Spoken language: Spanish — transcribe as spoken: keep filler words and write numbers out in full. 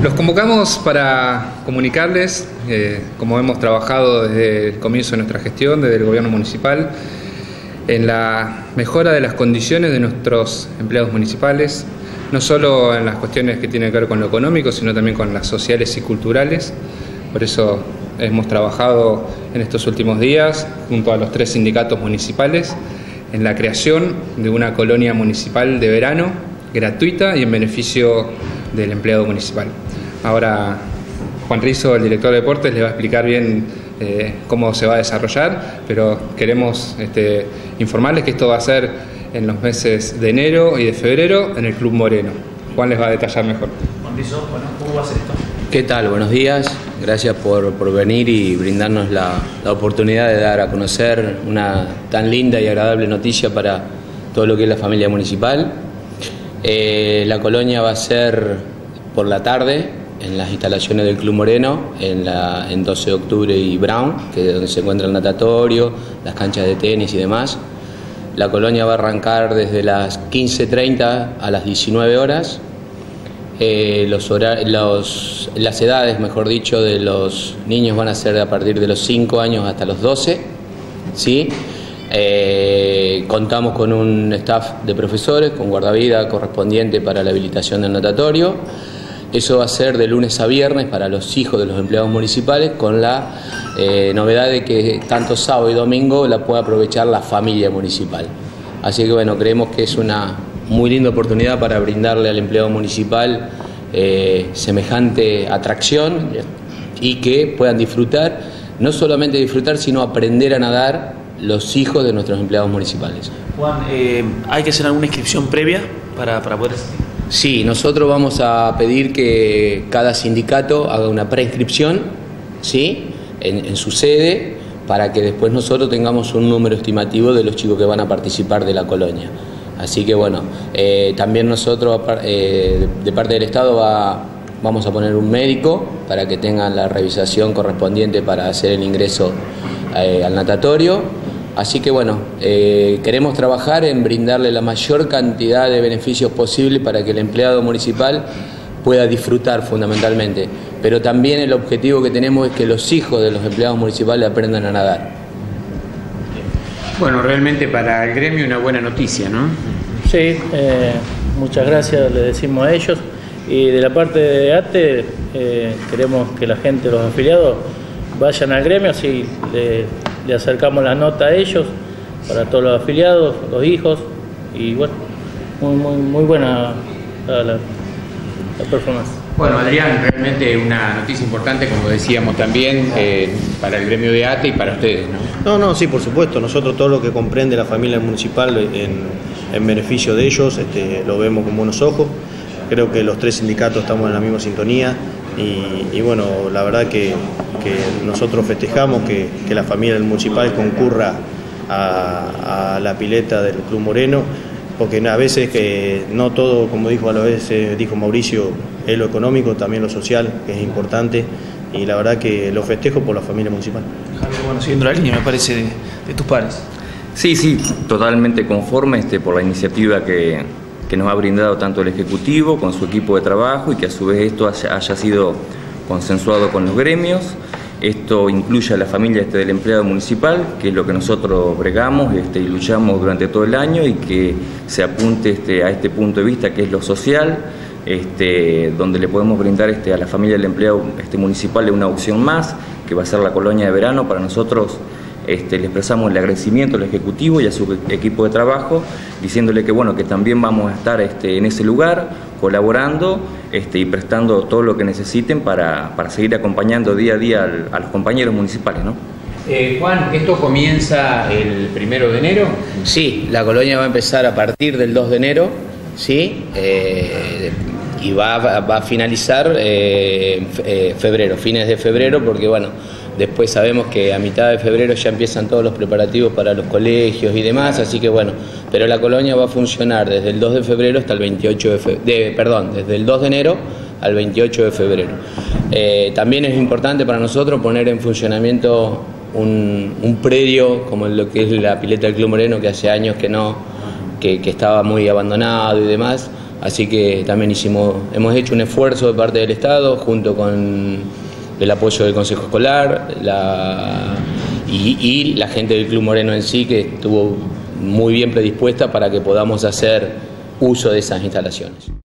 Los convocamos para comunicarles eh, cómo hemos trabajado desde el comienzo de nuestra gestión, desde el gobierno municipal, en la mejora de las condiciones de nuestros empleados municipales, no solo en las cuestiones que tienen que ver con lo económico, sino también con las sociales y culturales. Por eso hemos trabajado en estos últimos días, junto a los tres sindicatos municipales, en la creación de una colonia municipal de verano, gratuita y en beneficio del empleado municipal. Ahora Juan Rizo, el director de deportes, le va a explicar bien eh, cómo se va a desarrollar, pero queremos este, informarles que esto va a ser en los meses de enero y de febrero en el Club Moreno. Juan les va a detallar mejor. Juan Rizo, bueno, ¿cómo va a ser esto? ¿Qué tal? Buenos días. Gracias por, por venir y brindarnos la, la oportunidad de dar a conocer una tan linda y agradable noticia para todo lo que es la familia municipal. Eh, la colonia va a ser por la tarde en las instalaciones del Club Moreno, en, la, en doce de octubre y Brown, que es donde se encuentra el natatorio, las canchas de tenis y demás. La colonia va a arrancar desde las quince treinta a las diecinueve horas. Eh, los horarios, los, las edades, mejor dicho, de los niños van a ser a partir de los cinco años hasta los doce, ¿sí? Eh, contamos con un staff de profesores, con guardavida correspondiente para la habilitación del natatorio. Eso va a ser de lunes a viernes para los hijos de los empleados municipales, con la eh, novedad de que tanto sábado y domingo la puede aprovechar la familia municipal. Así que bueno, creemos que es una muy linda oportunidad para brindarle al empleado municipal eh, semejante atracción y que puedan disfrutar, no solamente disfrutar, sino aprender a nadar los hijos de nuestros empleados municipales. Juan, eh, ¿hay que hacer alguna inscripción previa para, para poder asistir? Sí, nosotros vamos a pedir que cada sindicato haga una preinscripción, ¿sí?, en, en su sede, para que después nosotros tengamos un número estimativo de los chicos que van a participar de la colonia. Así que bueno, eh, también nosotros eh, de parte del Estado va, vamos a poner un médico para que tengan la revisación correspondiente para hacer el ingreso eh, al natatorio. Así que bueno, eh, queremos trabajar en brindarle la mayor cantidad de beneficios posible para que el empleado municipal pueda disfrutar fundamentalmente. Pero también el objetivo que tenemos es que los hijos de los empleados municipales aprendan a nadar. Bueno, realmente para el gremio una buena noticia, ¿no? Sí, eh, muchas gracias le decimos a ellos. Y de la parte de ATE, eh, queremos que la gente, los afiliados, vayan al gremio, así le, le acercamos la nota a ellos, para todos los afiliados, los hijos, y bueno, muy, muy, muy buena la, la, la performance. Bueno, Adrián, realmente una noticia importante, como decíamos también, eh, para el gremio de ATE y para ustedes, ¿no? No, no, sí, por supuesto. Nosotros todo lo que comprende la familia municipal en, en beneficio de ellos, este, lo vemos con buenos ojos. Creo que los tres sindicatos estamos en la misma sintonía y, y bueno, la verdad que, que nosotros festejamos que, que la familia municipal concurra a, a la pileta del Club Moreno, porque a veces que no todo, como dijo a la vez dijo Mauricio, es lo económico, también lo social, que es importante, y la verdad que lo festejo por la familia municipal. Javier, bueno, siguiendo la línea, me parece, de, de tus pares. Sí, sí, totalmente conforme este, por la iniciativa que, que nos ha brindado tanto el Ejecutivo con su equipo de trabajo y que a su vez esto haya, haya sido consensuado con los gremios. Esto incluye a la familia este, del empleado municipal, que es lo que nosotros bregamos este, y luchamos durante todo el año, y que se apunte este, a este punto de vista que es lo social, este, donde le podemos brindar este, a la familia del empleado este, municipal una opción más, que va a ser la colonia de verano. Para nosotros este, le expresamos el agradecimiento al Ejecutivo y a su equipo de trabajo, diciéndole que, bueno, que también vamos a estar este, en ese lugar, colaborando este, y prestando todo lo que necesiten para, para seguir acompañando día a día al, a los compañeros municipales, ¿no? Eh, Juan, ¿esto comienza el primero de enero? Sí, la colonia va a empezar a partir del dos de enero, ¿sí? Eh, y va, va a finalizar eh, en febrero, fines de febrero, porque bueno, después sabemos que a mitad de febrero ya empiezan todos los preparativos para los colegios y demás, así que bueno, pero la colonia va a funcionar desde el dos de febrero hasta el veintiocho de febrero, de, perdón, desde el dos de enero al veintiocho de febrero. Eh, también es importante para nosotros poner en funcionamiento un, un predio como lo que es la pileta del Club Moreno, que hace años que no, que, que estaba muy abandonado y demás. Así que también hicimos, hemos hecho un esfuerzo de parte del Estado junto con el apoyo del Consejo Escolar la, y, y la gente del Club Moreno en sí, que estuvo muy bien predispuesta para que podamos hacer uso de esas instalaciones.